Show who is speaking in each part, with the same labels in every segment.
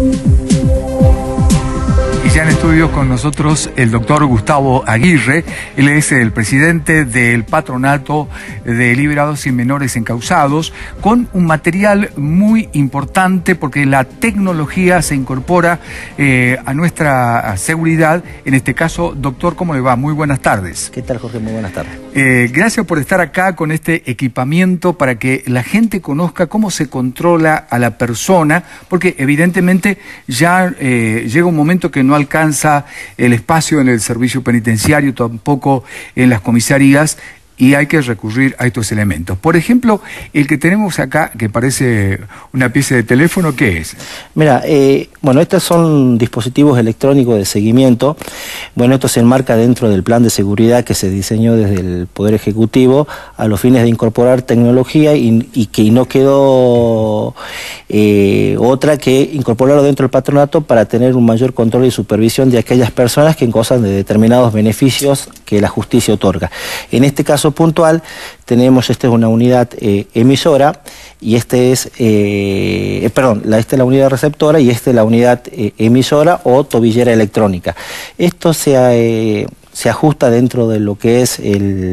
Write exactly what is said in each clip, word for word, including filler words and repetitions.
Speaker 1: Ya en estudio con nosotros el doctor Gustavo Aguirre. Él es el presidente del Patronato de Liberados y Menores Encausados, con un material muy importante porque la tecnología se incorpora eh, a nuestra seguridad. En este caso, doctor, ¿cómo le va? Muy buenas tardes.
Speaker 2: ¿Qué tal, Jorge? Muy buenas tardes.
Speaker 1: Eh, gracias por estar acá con este equipamiento para que la gente conozca cómo se controla a la persona, porque evidentemente ya eh, llega un momento que no alcanza el espacio en el servicio penitenciario, tampoco en las comisarías, y hay que recurrir a estos elementos. Por ejemplo, el que tenemos acá, que parece una pieza de teléfono, ¿qué es?
Speaker 2: Mira, eh, bueno, estos son dispositivos electrónicos de seguimiento. Bueno, esto se enmarca dentro del plan de seguridad que se diseñó desde el Poder Ejecutivo a los fines de incorporar tecnología y, y que no quedó eh, otra que incorporarlo dentro del patronato para tener un mayor control y supervisión de aquellas personas que gozan de determinados beneficios que la justicia otorga. En este caso puntual tenemos, esta es una unidad eh, emisora y este es, eh, perdón, la, esta es la unidad receptora y esta es la unidad eh, emisora o tobillera electrónica. Esto se, eh, se ajusta dentro de lo que es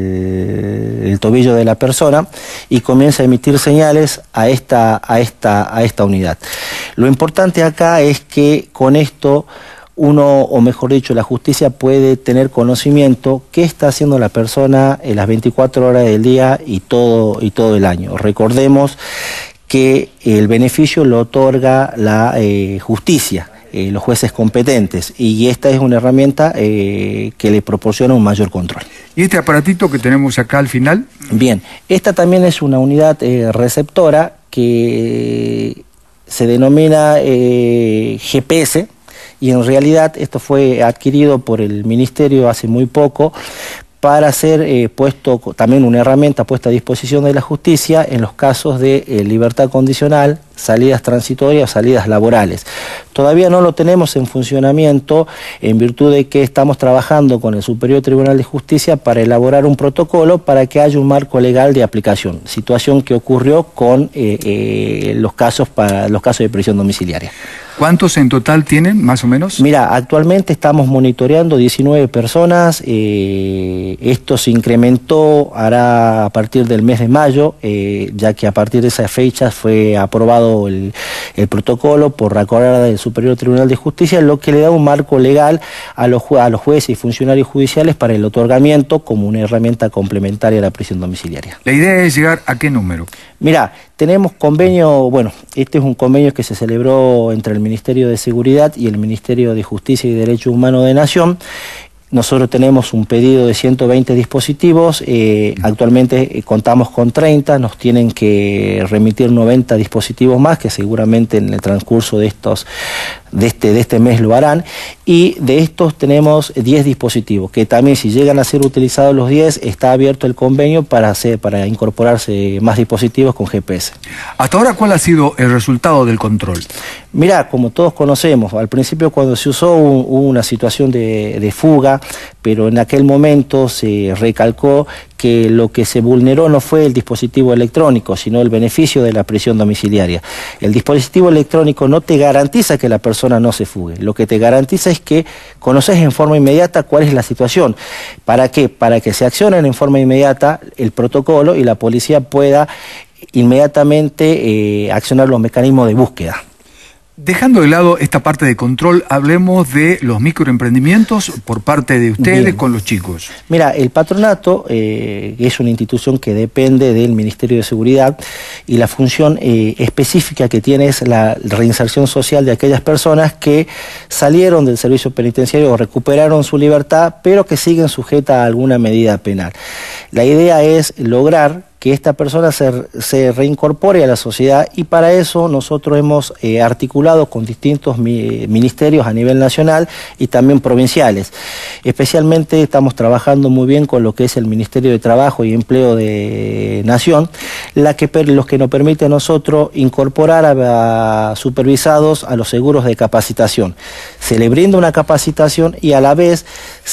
Speaker 2: el, el tobillo de la persona y comienza a emitir señales a esta, a esta, a esta unidad. Lo importante acá es que con esto uno, o mejor dicho, la justicia puede tener conocimiento qué está haciendo la persona en las veinticuatro horas del día y todo, y todo el año. Recordemos que el beneficio lo otorga la eh, justicia, eh, los jueces competentes, y esta es una herramienta eh, que le proporciona un mayor control.
Speaker 1: ¿Y este aparatito que tenemos acá al final?
Speaker 2: Bien, esta también es una unidad eh, receptora que se denomina eh, G P S, y en realidad esto fue adquirido por el Ministerio hace muy poco para ser eh, puesto, también una herramienta puesta a disposición de la justicia en los casos de eh, libertad condicional, salidas transitorias o salidas laborales. Todavía no lo tenemos en funcionamiento en virtud de que estamos trabajando con el Superior Tribunal de Justicia para elaborar un protocolo para que haya un marco legal de aplicación, situación que ocurrió con eh, eh, los casos para los casos de prisión domiciliaria.
Speaker 1: ¿Cuántos en total tienen, más o menos?
Speaker 2: Mira, actualmente estamos monitoreando diecinueve personas, eh, esto se incrementó hará a partir del mes de mayo, eh, ya que a partir de esa fecha fue aprobado el, el protocolo por la Corte del Superior Tribunal de Justicia, lo que le da un marco legal a los, a los jueces y funcionarios judiciales para el otorgamiento como una herramienta complementaria a la prisión domiciliaria.
Speaker 1: ¿La idea es llegar a qué número?
Speaker 2: Mira, tenemos convenio, bueno, este es un convenio que se celebró entre el Ministerio de Seguridad y el Ministerio de Justicia y Derechos Humanos de Nación. Nosotros tenemos un pedido de ciento veinte dispositivos, eh, actualmente eh, contamos con treinta, nos tienen que remitir noventa dispositivos más, que seguramente en el transcurso de estos de este, de este mes lo harán, y de estos tenemos diez dispositivos, que también si llegan a ser utilizados los diez, está abierto el convenio para, hacer, para incorporarse más dispositivos con G P S.
Speaker 1: ¿Hasta ahora cuál ha sido el resultado del control?
Speaker 2: Mirá, como todos conocemos, al principio cuando se usó hubo una situación de, de fuga, pero en aquel momento se recalcó que lo que se vulneró no fue el dispositivo electrónico, sino el beneficio de la prisión domiciliaria. El dispositivo electrónico no te garantiza que la persona no se fugue, lo que te garantiza es que conoces en forma inmediata cuál es la situación. ¿Para qué? Para que se accionen en forma inmediata el protocolo y la policía pueda inmediatamente eh, accionar los mecanismos de búsqueda.
Speaker 1: Dejando de lado esta parte de control, hablemos de los microemprendimientos por parte de ustedes. Bien. Con los chicos.
Speaker 2: Mira, el patronato eh, es una institución que depende del Ministerio de Seguridad y la función eh, específica que tiene es la reinserción social de aquellas personas que salieron del servicio penitenciario o recuperaron su libertad, pero que siguen sujetas a alguna medida penal. La idea es lograr que esta persona se, se reincorpore a la sociedad y para eso nosotros hemos eh, articulado con distintos mi, ministerios a nivel nacional y también provinciales. Especialmente estamos trabajando muy bien con lo que es el Ministerio de Trabajo y Empleo de Nación, la que, los que nos permite a nosotros incorporar a, a supervisados a los seguros de capacitación. Se le brinda una capacitación y a la vez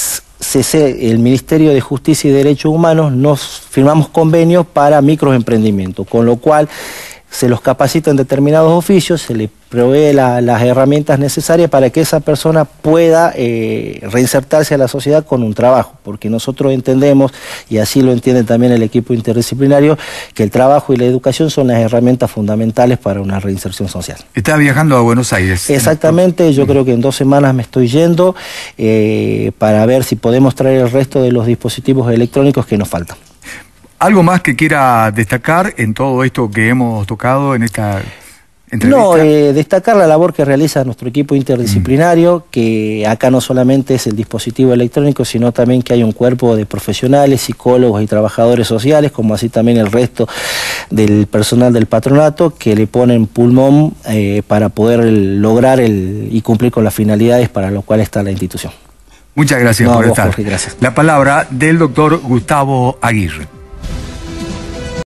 Speaker 2: C C, el Ministerio de Justicia y Derechos Humanos nos firmamos convenios para microemprendimientos, con lo cual se los capacita en determinados oficios, se le provee la, las herramientas necesarias para que esa persona pueda eh, reinsertarse a la sociedad con un trabajo, porque nosotros entendemos, y así lo entiende también el equipo interdisciplinario, que el trabajo y la educación son las herramientas fundamentales para una reinserción social.
Speaker 1: Está viajando a Buenos Aires.
Speaker 2: Exactamente, yo creo que en dos semanas me estoy yendo eh, para ver si podemos traer el resto de los dispositivos electrónicos que nos faltan.
Speaker 1: ¿Algo más que quiera destacar en todo esto que hemos tocado en esta entrevista?
Speaker 2: No, eh, destacar la labor que realiza nuestro equipo interdisciplinario, mm. que acá no solamente es el dispositivo electrónico, sino también que hay un cuerpo de profesionales, psicólogos y trabajadores sociales, como así también el resto del personal del patronato, que le ponen pulmón eh, para poder el, lograr el, y cumplir con las finalidades para lo cual está la institución.
Speaker 1: Muchas gracias
Speaker 2: no,
Speaker 1: por
Speaker 2: vos,
Speaker 1: estar.
Speaker 2: Jorge, gracias.
Speaker 1: La palabra del doctor Gustavo Aguirre.